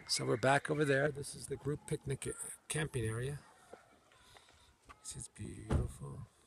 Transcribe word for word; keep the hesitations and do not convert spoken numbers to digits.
So we're back over there. This is the group picnic camping area. This is beautiful.